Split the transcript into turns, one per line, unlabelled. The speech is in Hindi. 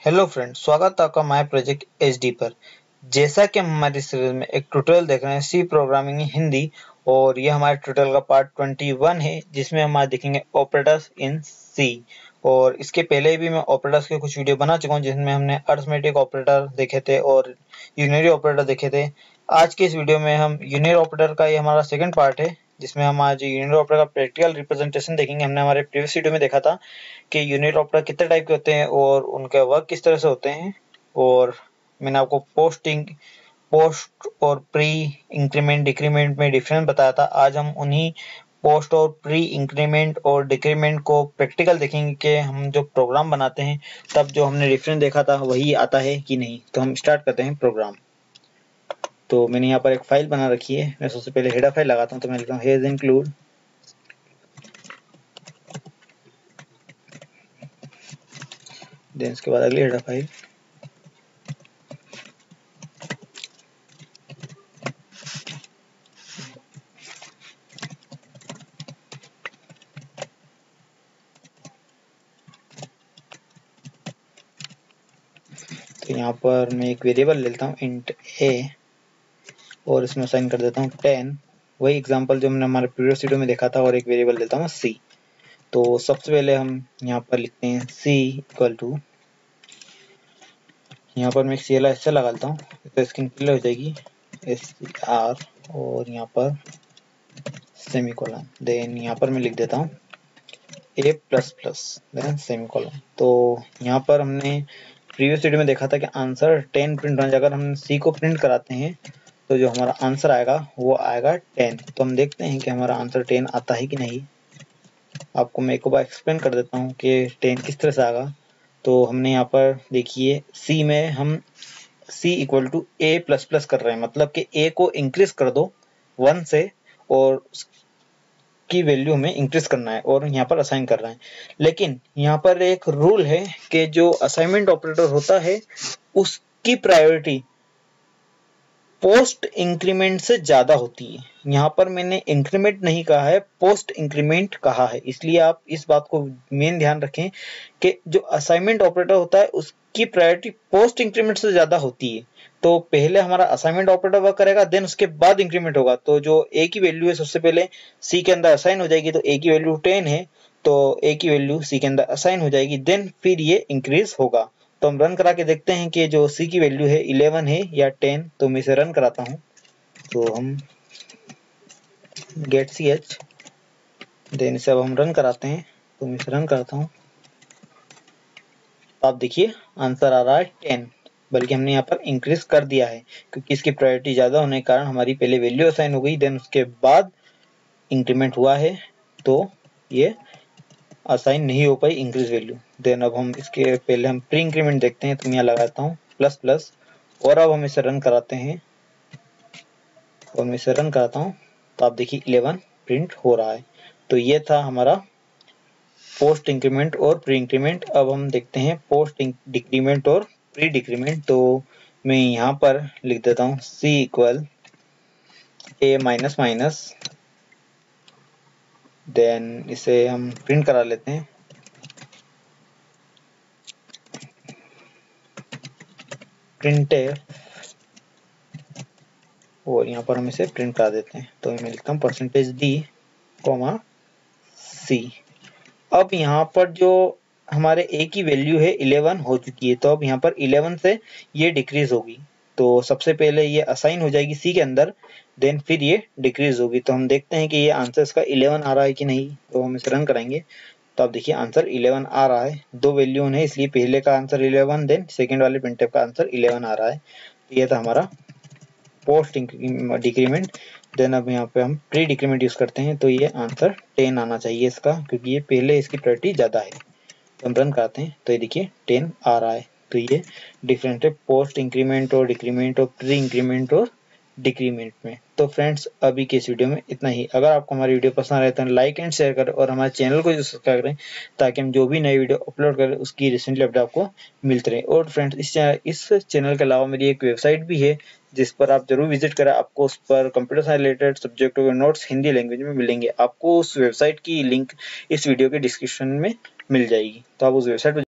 हेलो फ्रेंड्स, स्वागत है आपका माय प्रोजेक्ट एचडी पर। जैसा कि हम हमारी सीरीज में एक ट्यूटोरियल देख रहे हैं सी प्रोग्रामिंग हिंदी, और ये हमारे ट्यूटोरियल का पार्ट 21 है जिसमें हम आज देखेंगे ऑपरेटर्स इन सी। और इसके पहले भी मैं ऑपरेटर्स के कुछ वीडियो बना चुका हूँ जिसमें हमने अरिथमेटिक ऑपरेटर देखे थे और यूनियरी ऑपरेटर देखे थे। आज के इस वीडियो में हम यूनियरी ऑपरेटर का, ये हमारा सेकंड पार्ट है जिसमें हम आज यूनियरी ऑपरेटर का प्रैक्टिकल रिप्रेजेंटेशन देखेंगे। हमने हमारे प्रीवियस वीडियो में देखा था कि यूनिट ऑपरेटर कितने टाइप के होते हैं और उनके वर्क किस तरह से होते हैं, और मैंने आपको पोस्ट और प्री इंक्रीमेंट डिक्रीमेंट में डिफरेंस बताया था। आज हम उन्हीं पोस्ट और प्री इंक्रीमेंट और डिक्रीमेंट को प्रैक्टिकल देखेंगे कि हम जो प्रोग्राम बनाते हैं तब जो हमने डिफरेंस देखा था वही आता है कि नहीं। तो हम स्टार्ट करते हैं प्रोग्राम। तो मैंने यहाँ पर एक फाइल बना रखी है। मैं सबसे पहले हेडर फाइल लगाता हूँ, तो मैं लिखता हूँ हेज इंक्लूड, देन इसके बाद अगली हेडर फाइल, तो यहाँ पर मैं एक वेरिएबल लेता हूँ इंट ए और इसमें असाइन कर देता हूँ 10, वही एग्जांपल जो हमने हमारे प्रीवियस वीडियो में देखा था, और एक वेरिएबल लेता हूँ सी। तो सबसे पहले हम यहाँ पर लिखते हैं सी इक्वल टू, यहाँ पर मैं CLI लगा लेता हूँ तो स्क्रीन क्लियर हो जाएगी, SCR और यहाँ पर सेमीकोलन, देन यहाँ पर मैं लिख देता हूँ A++ देन सेमीकोलन। तो यहाँ पर हमने प्रीवियस वीडियो में देखा था कि आंसर 10 प्रिंट होना चाहिए। अगर हम सी को प्रिंट कराते हैं तो जो हमारा आंसर आएगा वो आएगा 10। तो हम देखते हैं कि हमारा आंसर 10 आता है कि नहीं। आपको मैं एक बार एक्सप्लेन कर देता हूँ कि 10 किस तरह से आएगा। तो हमने यहाँ पर देखिए सी में हम सी इक्वल टू A++ कर रहे हैं, मतलब कि ए को इंक्रीज कर दो 1 से और की वैल्यू हमें इंक्रीज करना है, और यहाँ पर असाइन कर रहे हैं। लेकिन यहाँ पर एक रूल है कि जो असाइनमेंट ऑपरेटर होता है उसकी प्रायोरिटी पोस्ट इंक्रीमेंट से ज्यादा होती है। यहाँ पर मैंने इंक्रीमेंट नहीं कहा है, पोस्ट इंक्रीमेंट कहा है, इसलिए आप इस बात को मेन ध्यान रखें कि जो असाइनमेंट ऑपरेटर होता है उसकी प्रायोरिटी पोस्ट इंक्रीमेंट से ज्यादा होती है। तो पहले हमारा असाइनमेंट ऑपरेटर वर्क करेगा, देन उसके बाद इंक्रीमेंट होगा। तो जो ए की वैल्यू है सबसे पहले सी के अंदर असाइन हो जाएगी। तो ए की वैल्यू 10 है तो ए की वैल्यू सी के अंदर असाइन हो जाएगी, देन फिर ये इंक्रीज होगा। तो हम रन करा के देखते हैं कि जो सी की वैल्यू है 11 है या 10। तो मैं इसे रन कराता हूँ। तो हम गेट ch, देन इसे अब हम रन कराते हैं। तो मैं इसे रन करता हूँ, तो आप देखिए आंसर आ रहा है 10, बल्कि हमने यहाँ पर इंक्रीज कर दिया है क्योंकि इसकी प्रायोरिटी ज्यादा होने के कारण हमारी पहले वैल्यू असाइन हो गई, देन उसके बाद इंक्रीमेंट हुआ है तो ये असाइन नहीं हो पाई इंक्रीज वैल्यू। देन अब हम इसके पहले हम प्री इंक्रीमेंट देखते हैं। तो मैं यहाँ लगाता हूँ ++, और अब हम इसे रन कराते हैं और मैं इसे रन कराता हूँ। तो आप देखिए 11 प्रिंट हो रहा है। तो ये था हमारा पोस्ट इंक्रीमेंट और प्री इंक्रीमेंट। अब हम देखते हैं पोस्ट डिक्रीमेंट और प्री डिक्रीमेंट। तो मैं यहाँ पर लिख देता हूँ C इक्वल A-, देन इसे हम प्रिंट करा लेते हैं। प्रिंट और यहाँ पर हम इसे प्रिंट करा देते हैं। तो मैं लिखता हूँ %D, C। अब यहाँ पर जो हमारे a की वैल्यू है 11 हो चुकी है, तो अब यहाँ पर 11 से ये डिक्रीज होगी। तो सबसे पहले ये असाइन हो जाएगी C के अंदर, देन फिर ये डिक्रीज होगी। तो हम देखते हैं कि ये आंसर इसका 11 आ रहा है कि नहीं। तो हम इसे रन कराएंगे। तो आप देखिए आंसर 11 आ रहा है। दो वैल्यू है इसलिए पहले का आंसर 11, देन सेकेंड वाले प्रिंटफ का आंसर 11 आ रहा है। तो ये था हमारा पोस्ट डिक्रीमेंट। देन अब यहाँ पे हम प्री डिक्रीमेंट यूज करते हैं। तो ये आंसर 10 आना चाहिए इसका, क्योंकि ये पहले इसकी प्रायोरिटी ज्यादा है। तो हम रन करते हैं तो ये देखिए 10 आ रहा है। तो ये डिफरेंट है पोस्ट इंक्रीमेंट और डिक्रीमेंट और प्री इंक्रीमेंट और डिक्रीमेंट में। तो फ्रेंड्स अभी के इस वीडियो में इतना ही। अगर आपको हमारी वीडियो पसंद आए तो लाइक एंड शेयर करें और हमारे चैनल को सब्सक्राइब करें, ताकि हम जो भी नई वीडियो अपलोड करें उसकी रिसेंटली अपडेट आपको मिलते रहे। और फ्रेंड्स इस चैनल के अलावा मेरी एक वेबसाइट भी है जिस पर आप जरूर विजिट करें। आपको उस पर कंप्यूटर साइंस रिलेटेड सब्जेक्टों के नोट्स हिंदी लैंग्वेज में मिलेंगे। आपको उस वेबसाइट की लिंक इस वीडियो के डिस्क्रिप्शन में मिल जाएगी, तो आप उस वेबसाइट पर